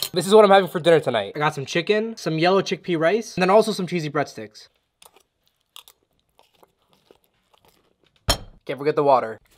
This is what I'm having for dinner tonight. I got some chicken, some yellow chickpea rice, and then also some cheesy breadsticks. Can't forget the water.